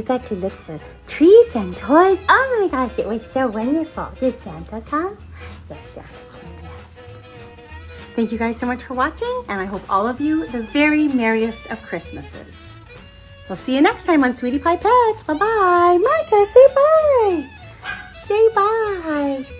got to look for treats and toys. Oh my gosh, it was so wonderful. Did Santa come? Yes, Santa came, yes. Thank you guys so much for watching, and I hope all of you the very merriest of Christmases. We'll see you next time on Sweetie Pie Pets. Bye-bye. Margo, say bye. Say bye.